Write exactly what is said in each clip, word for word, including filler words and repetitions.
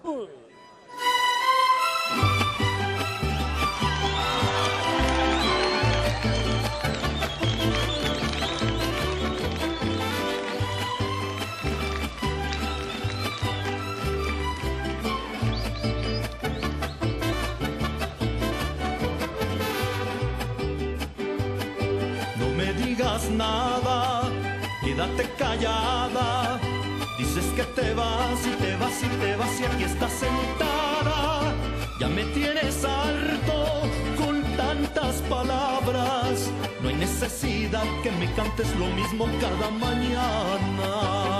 No me digas nada, quédate callada. Dices que te vas y te vas y te vas y aquí estás sentada. Ya me tienes harto con tantas palabras. No hay necesidad que me cantes lo mismo cada mañana.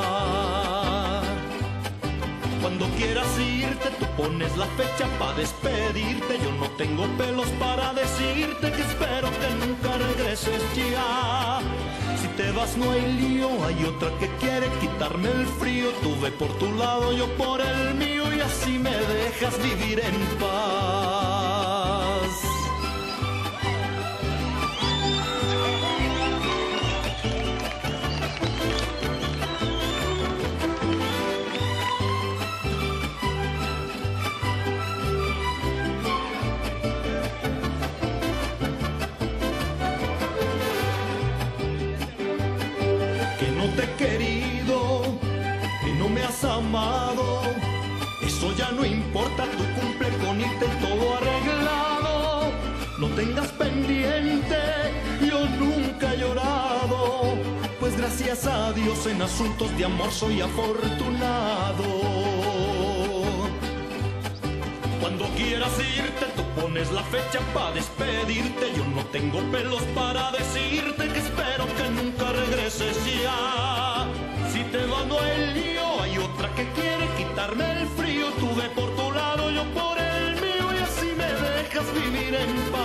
Cuando quieras irte, tú pones la fecha para despedirte. Yo no tengo pelos para decirte que espero que nunca regreses ya. Si te vas no hay lío, hay otra que quiere quitarme el frío. Tú ve por tu lado, yo por el mío, y así me dejas vivir en paz. No te he querido, que no me has amado, eso ya no importa, tú cumple con irte todo arreglado. No tengas pendiente, yo nunca he llorado, pues gracias a Dios en asuntos de amor soy afortunado. Cuando quieras irte, tú pones la fecha para despedirte. Yo no tengo pelos para decirte que espero que nunca regreses ya. Si te vas no hay lío, hay otra que quiere quitarme el frío. Tú ve por tu lado, yo por el mío, y así me dejas vivir en paz.